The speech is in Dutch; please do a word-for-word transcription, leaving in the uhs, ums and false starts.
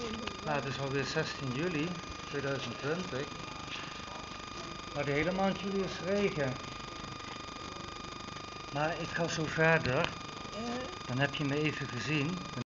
Nou, het is alweer zestien juli tweeduizend twintig. Maar de hele maand juli is regen. Maar ik ga zo verder. Dan heb je me even gezien.